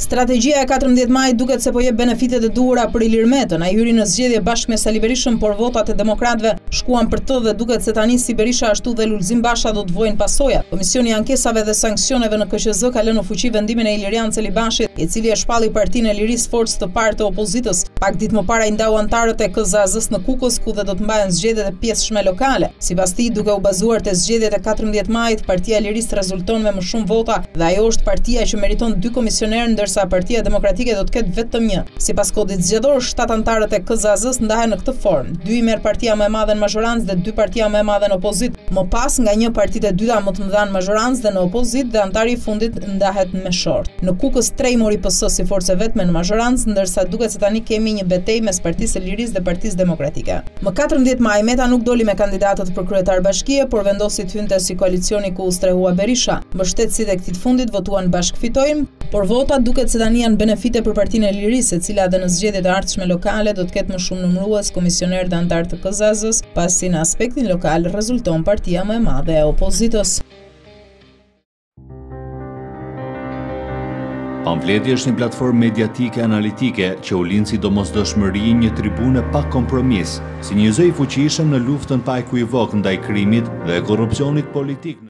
Strategjia e 14 majit duket se po jep benefitet e duhura për Ilir Metën. Ai hyri në zgjedhje bashkë me Sali Berishën, por votat e demokratëve shkuan për të dhe duket se tani si Berisha ashtu dhe Lulzim Basha do të vojnë pasojat. Komisioni i ankesave dhe sanksioneve në KQZ ka lënë në fuqi vendimin e Ilirian Celibashit, i cili e shpalli Partinë e Lirisë, forcë të parë të opozitës. Pak ditë më parë i ndau antarët e KZAZ-s në Kukës, ku dhe do të mbahen zgjedhjet e pjesëshme lokale. Sipas tij, duke u bazuar te zgjedhjet e 14 majit, Partia e Lirisë rezulton me më shumë vota dhe ajo është partia që meriton 2 komisionerë, ndërsa Partia Demokratike do të ketë vetëm 1. Sipas kodit zgjedhor, 7 antarët e KZAZ-s ndahen në këtë formë. 2 i merr partia më e madhe në mazhorancë dhe 2 partia më e madhe në opozit. Më pas, nga një partitë e dyta më të mëdha në mazhorancë dhe në opozit, dhe antari i fundit ndahet me short. Në Kukës 3 mori PS si forcë vetme në mazhorancë, ndërsa duket se tani kemi një betejë mes Partisë së Lirisë dhe Partisë Demokratike. Më 14 maj Meta nuk doli me kandidatët për kryetar bashkie, por vendosi të hynte si koalicioni ku u strehua Berisha. Mbështetësit e këtij fundit votuan bashkë fitojnë, por votat duket se tani janë benefite për Partinë e Lirisë, e cila edhe në zgjedhjet e ardhshme lokale do të ketë më shumë numërues, komisioner dhe antar të KZAZ-s, pasi në aspektin lokal rezulton partia më e madhe e opozitës. Pamfleti është një platformë mediatike analitike që u lind si domosdoshmëri, një tribune pa kompromis, si një zë i fuqishëm në luftën pa ekuivok ndaj krimit dhe korrupsionit politik.